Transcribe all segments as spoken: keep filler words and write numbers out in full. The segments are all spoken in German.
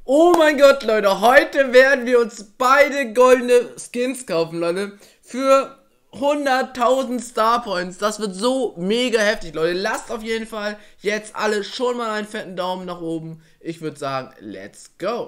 Oh mein Gott, Leute, heute werden wir uns beide goldene Skins kaufen, Leute, für hunderttausend Star Points. Das wird so mega heftig, Leute. Lasst auf jeden Fall jetzt alle schon mal einen fetten Daumen nach oben. Ich würde sagen, let's go.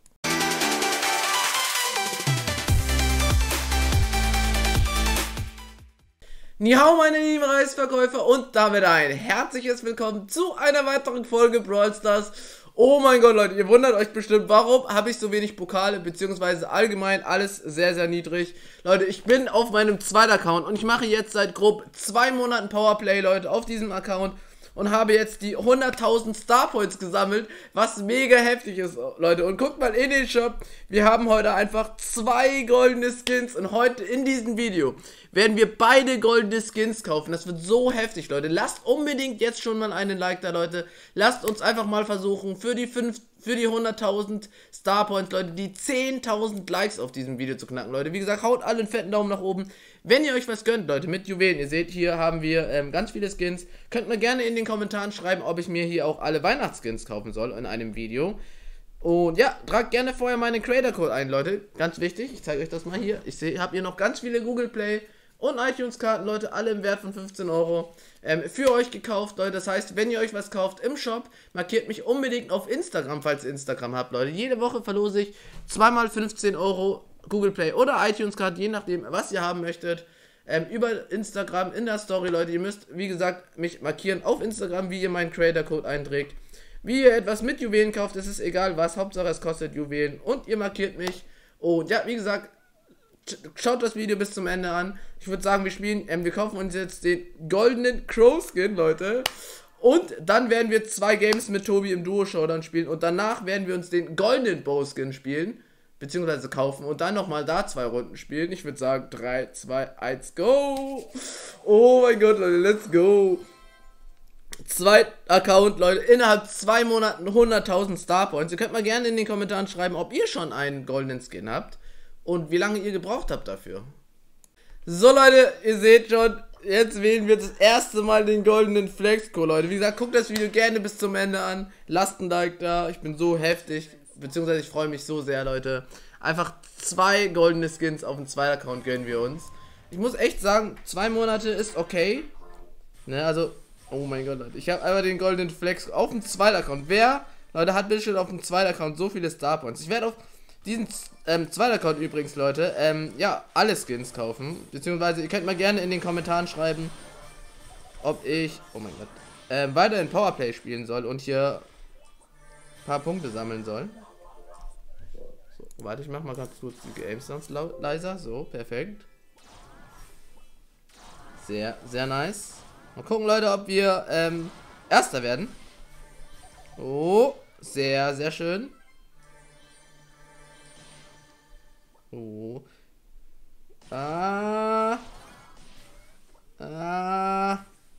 Nihau, meine lieben Reisverkäufer, und damit ein herzliches Willkommen zu einer weiteren Folge Brawl Stars. Oh mein Gott, Leute, ihr wundert euch bestimmt, warum habe ich so wenig Pokale, beziehungsweise allgemein alles sehr, sehr niedrig. Leute, ich bin auf meinem zweiten Account und ich mache jetzt seit grob zwei Monaten Powerplay, Leute, auf diesem Account. Und habe jetzt die hunderttausend Star Points gesammelt, was mega heftig ist, Leute. Und guckt mal in den Shop, wir haben heute einfach zwei goldene Skins. Und heute in diesem Video werden wir beide goldene Skins kaufen. Das wird so heftig, Leute. Lasst unbedingt jetzt schon mal einen Like da, Leute. Lasst uns einfach mal versuchen, für die fünf, für die hunderttausend Star Points, Leute, die zehntausend Likes auf diesem Video zu knacken, Leute. Wie gesagt, haut alle einen fetten Daumen nach oben. Wenn ihr euch was gönnt, Leute, mit Juwelen, ihr seht, hier haben wir ähm, ganz viele Skins. Könnt mir gerne in den Kommentaren schreiben, ob ich mir hier auch alle Weihnachtsskins kaufen soll in einem Video. Und ja, tragt gerne vorher meinen Creator-Code ein, Leute. Ganz wichtig, ich zeige euch das mal hier. Ich sehe, habt ihr noch ganz viele Google Play und iTunes-Karten, Leute, alle im Wert von fünfzehn Euro ähm, für euch gekauft, Leute. Das heißt, wenn ihr euch was kauft im Shop, markiert mich unbedingt auf Instagram, falls ihr Instagram habt, Leute. Jede Woche verlose ich zweimal fünfzehn Euro Google Play oder iTunes-Card, je nachdem, was ihr haben möchtet, ähm, über Instagram in der Story, Leute. Ihr müsst, wie gesagt, mich markieren auf Instagram, wie ihr meinen Creator-Code einträgt. Wie ihr etwas mit Juwelen kauft, es ist egal was, Hauptsache es kostet Juwelen und ihr markiert mich. Und ja, wie gesagt, schaut das Video bis zum Ende an. Ich würde sagen, wir spielen, ähm, wir kaufen uns jetzt den goldenen Crow Skin, Leute. Und dann werden wir zwei Games mit Tobi im Duo Showdown spielen und danach werden wir uns den goldenen Bow Skin spielen. Beziehungsweise kaufen und dann nochmal da zwei Runden spielen. Ich würde sagen, drei, zwei, eins, go! Oh mein Gott, Leute, let's go! Zwei Account, Leute, innerhalb zwei Monaten hunderttausend Star Points. Ihr könnt mal gerne in den Kommentaren schreiben, ob ihr schon einen goldenen Skin habt und wie lange ihr gebraucht habt dafür. So, Leute, ihr seht schon, jetzt wählen wir das erste Mal den goldenen Flexco, Leute. Wie gesagt, guckt das Video gerne bis zum Ende an. Lasst ein Like da, ich bin so heftig. Beziehungsweise ich freue mich so sehr, Leute. Einfach zwei goldene Skins auf dem zweiten Account gönnen wir uns. Ich muss echt sagen, zwei Monate ist okay. Ne, also, oh mein Gott, Leute. Ich habe einfach den goldenen Flex auf dem zweiten Account. Wer, Leute, hat bitte schon auf dem zweiten Account so viele Star Points? Ich werde auf diesen ähm, zweiten Account übrigens, Leute, ähm, ja, alle Skins kaufen. Beziehungsweise, ihr könnt mal gerne in den Kommentaren schreiben, ob ich, oh mein Gott, ähm, weiter in Powerplay spielen soll und hier ein paar Punkte sammeln soll. So, warte, ich mach mal ganz kurz die Game Sounds leiser. So, perfekt. Sehr, sehr nice. Mal gucken, Leute, ob wir ähm, Erster werden. Oh, sehr, sehr schön. Oh. Ah. Ah.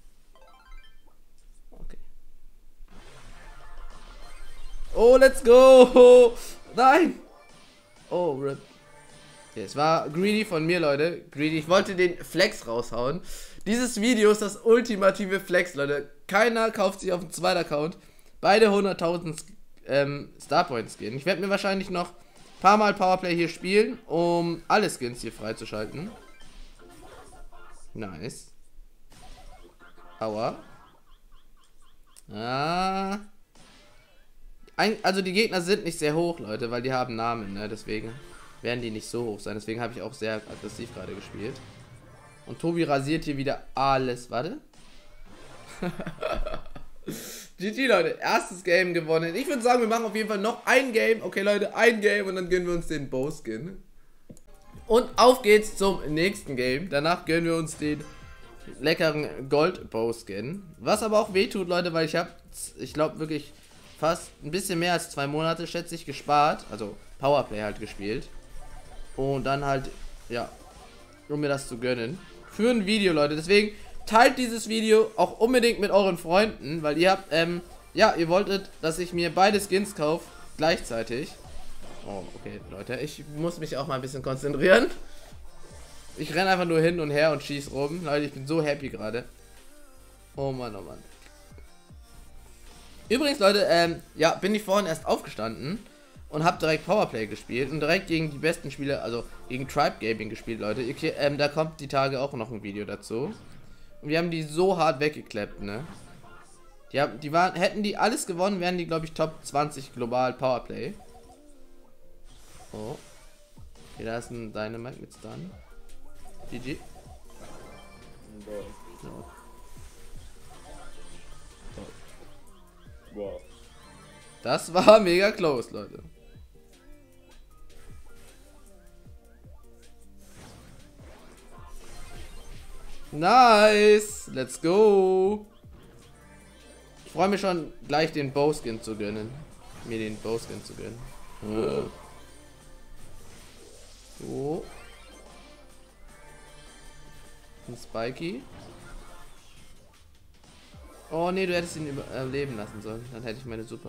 Okay. Oh, let's go. Nein. Oh, rip. Okay, es war greedy von mir, Leute. Greedy. Ich wollte den Flex raushauen. Dieses Video ist das ultimative Flex, Leute. Keiner kauft sich auf dem zweiten Account beide hunderttausend ähm, Starpoints gehen. Ich werde mir wahrscheinlich noch ein paar Mal Powerplay hier spielen, um alle Skins hier freizuschalten. Nice. Aua. Ah. Ein, also die Gegner sind nicht sehr hoch, Leute, weil die haben Namen, ne? Deswegen werden die nicht so hoch sein. Deswegen habe ich auch sehr aggressiv gerade gespielt. Und Tobi rasiert hier wieder alles. Warte. G G, Leute. Erstes Game gewonnen. Ich würde sagen, wir machen auf jeden Fall noch ein Game. Okay, Leute, ein Game und dann gönnen wir uns den Bow Skin. Und auf geht's zum nächsten Game. Danach gönnen wir uns den leckeren Gold Bow Skin. Was aber auch wehtut, Leute, weil ich habe, ich glaube wirklich fast ein bisschen mehr als zwei Monate, schätze ich, gespart. Also Powerplay halt gespielt. Und dann halt, ja, um mir das zu gönnen. Für ein Video, Leute. Deswegen teilt dieses Video auch unbedingt mit euren Freunden, weil ihr habt, ähm, ja, ihr wolltet, dass ich mir beide Skins kaufe, gleichzeitig. Oh, okay, Leute, ich muss mich auch mal ein bisschen konzentrieren. Ich renne einfach nur hin und her und schieß rum. Leute, ich bin so happy gerade. Oh Mann, oh Mann. Übrigens, Leute, ähm, ja, bin ich vorhin erst aufgestanden. und habe direkt Powerplay gespielt und direkt gegen die besten Spieler, also gegen Tribe Gaming gespielt, Leute. Okay, ähm, da kommt die Tage auch noch ein Video dazu. Und wir haben die so hart weggeklappt, ne? Die, haben, die waren, hätten die alles gewonnen, wären die, glaube ich, Top zwanzig global Powerplay. Oh. Okay, da ist ein Dynamite mit Stun. G G. So. Wow. Das war mega close, Leute. Nice. Let's go. Ich freue mich schon, gleich den Bowskin zu gönnen. Mir den Bowskin zu gönnen. Oh. So. Ein Spiky. Oh ne, du hättest ihn überleben lassen sollen. Dann hätte ich meine Super.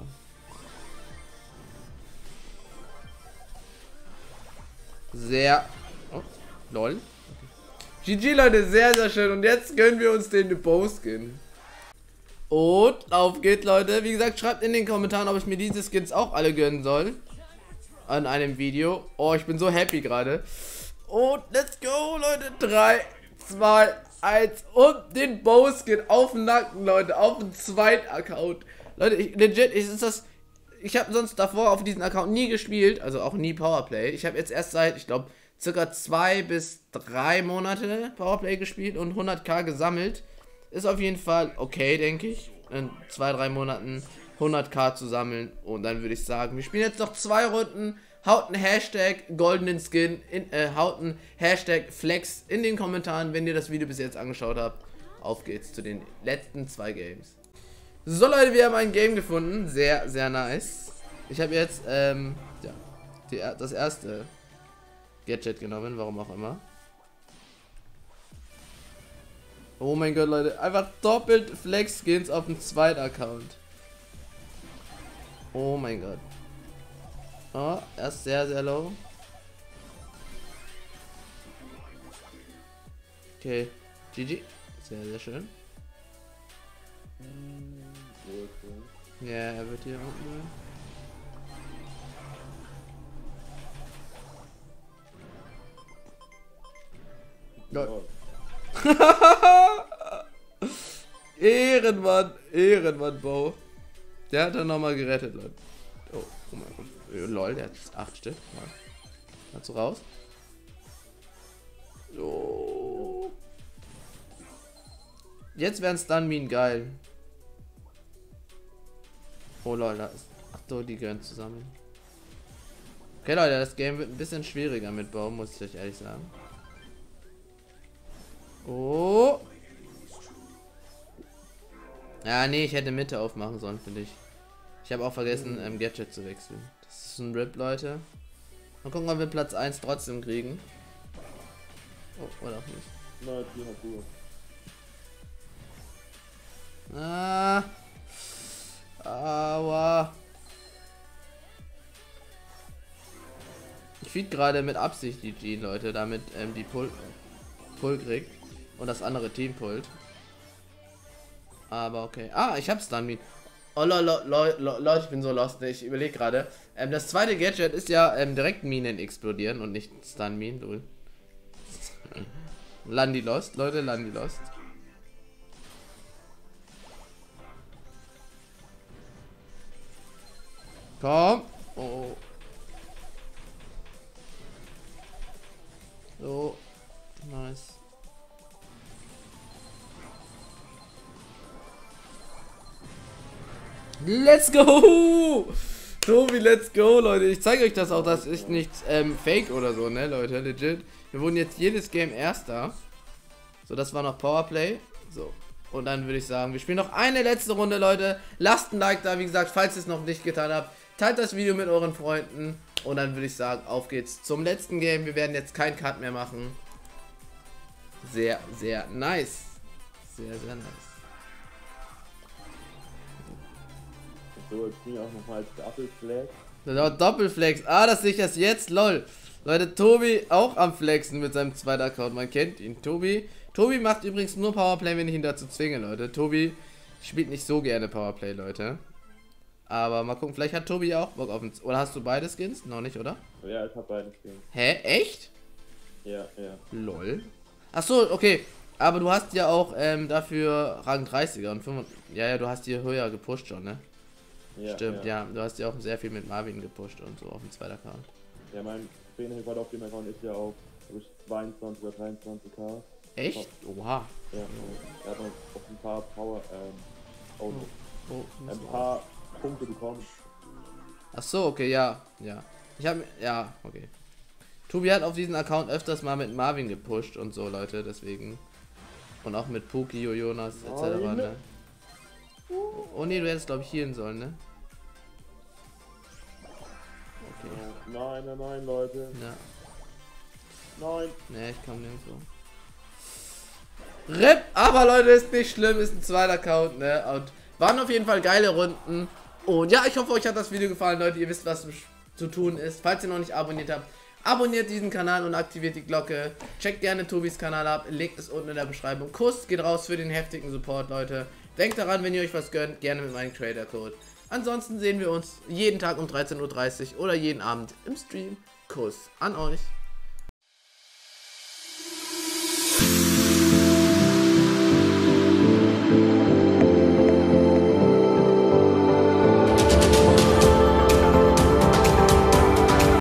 Sehr. Oh, lol. G G, Leute, sehr, sehr schön. Und jetzt gönnen wir uns den Bowskin. Und auf geht's, Leute. Wie gesagt, schreibt in den Kommentaren, ob ich mir diese Skins auch alle gönnen soll. An einem Video. Oh, ich bin so happy gerade. Und let's go, Leute. drei, zwei, eins und den Bowskin auf den Nacken, Leute. Auf den zweiten Account. Leute, ich, legit, ich, ist das... Ich habe sonst davor auf diesen Account nie gespielt. Also auch nie Powerplay. Ich habe jetzt erst seit, ich glaube, circa zwei bis drei Monate Powerplay gespielt und hunderttausend gesammelt. Ist auf jeden Fall okay, denke ich. In zwei, drei Monaten hunderttausend zu sammeln. Und dann würde ich sagen, wir spielen jetzt noch zwei Runden. Haut einen Hashtag goldenen Skin, in, äh, haut einen Hashtag Flex in den Kommentaren, wenn ihr das Video bis jetzt angeschaut habt. Auf geht's zu den letzten zwei Games. So, Leute, wir haben ein Game gefunden. Sehr, sehr nice. Ich habe jetzt, ähm, ja, die, das erste Gadget genommen, warum auch immer. Oh mein Gott, Leute. Einfach doppelt Flex-Skins auf dem zweiten Account. Oh mein Gott. Oh, er ist sehr, sehr low. Okay. G G. Sehr, sehr schön. Ja, er wird hier unten. Lol. Ehrenmann, Ehrenmann, Bo. Der hat dann nochmal gerettet, Leute. Oh, oh mein Gott. Lol, der hat acht Stück. Ja. Kannst du raus? So. Jetzt wären Stun-Minen geil. Oh lol, da ist. Ach so, die gehören zusammen. Okay, Leute, das Game wird ein bisschen schwieriger mit Baum, muss ich euch ehrlich sagen. Oh. Ja, nee, ich hätte Mitte aufmachen sollen, finde ich. Ich habe auch vergessen, ähm, Gadget zu wechseln. Das ist ein Rip, Leute. Mal gucken, ob wir Platz eins trotzdem kriegen. Oh, oder auch nicht. Na, die hat du. Ah. Aua. Ich feed gerade mit Absicht die G, Leute, damit ähm, die Pull, Pull kriegt und das andere Team pullt. Aber okay. Ah, ich hab's dann. Oh Leute, Leute, ich bin so lost. Ich überlege gerade. Ähm, das zweite Gadget ist ja ähm, direkt Minen explodieren und nicht Stun Minen. Lol. Landi lost, Leute, Landi lost. Komm. Oh. So. Nice. Let's go! Tobi, let's go, Leute. Ich zeige euch das auch, das ist nicht ähm, fake oder so, ne, Leute, legit. Wir wurden jetzt jedes Game Erster. So, das war noch Powerplay. So. Und dann würde ich sagen, wir spielen noch eine letzte Runde, Leute. Lasst ein Like da, wie gesagt, falls ihr es noch nicht getan habt. Teilt das Video mit euren Freunden. Und dann würde ich sagen, auf geht's zum letzten Game. Wir werden jetzt keinen Cut mehr machen. Sehr, sehr nice. Sehr, sehr nice. So, jetzt bin ich auch nochmal als Doppelflex. Doppelflex. Ah, das sehe ich erst jetzt, lol. Leute, Tobi auch am Flexen mit seinem zweiten Account. Man kennt ihn. Tobi. Tobi macht übrigens nur Powerplay, wenn ich ihn dazu zwinge, Leute. Tobi spielt nicht so gerne Powerplay, Leute. Aber mal gucken, vielleicht hat Tobi auch Bock auf uns. Oder hast du beide Skins? Noch nicht, oder? Ja, ich hab beide Skins. Hä? Echt? Ja, ja. Lol. Achso, okay. Aber du hast ja auch ähm, dafür Rang dreißiger und fünfundfünfzig. Ja, ja, du hast die höher gepusht schon, ne? Ja, Stimmt, ja. ja. Du hast ja auch sehr viel mit Marvin gepusht und so auf dem zweiten Account. Ja, mein Trainerrekord auf dem Account ist ja auch zweiundzwanzig oder dreiundzwanzig K. Echt? Oha. Ja, er hat noch auf ein paar Power, ähm, oh, Oh, ein paar Punkte bekommen. Ach so, okay, ja, ja. Ich habe, ja, okay. Tobi hat auf diesen Account öfters mal mit Marvin gepusht und so, Leute, deswegen. Und auch mit Puki, Jonas, et cetera, ne? Oh ne, du hättest, glaube ich, healen sollen, ne? Okay. Nein, nein, nein, Leute. Ja. Nein. Ne, ich komm nirgendwo. R I P, aber Leute, ist nicht schlimm, ist ein zweiter Account, ne? Und waren auf jeden Fall geile Runden. Und ja, ich hoffe, euch hat das Video gefallen, Leute. Ihr wisst, was zu tun ist. Falls ihr noch nicht abonniert habt, abonniert diesen Kanal und aktiviert die Glocke. Checkt gerne Tobis Kanal ab, legt es unten in der Beschreibung. Kuss geht raus für den heftigen Support, Leute. Denkt daran, wenn ihr euch was gönnt, gerne mit meinem Creator-Code. Ansonsten sehen wir uns jeden Tag um dreizehn Uhr dreißig oder jeden Abend im Stream. Kuss an euch.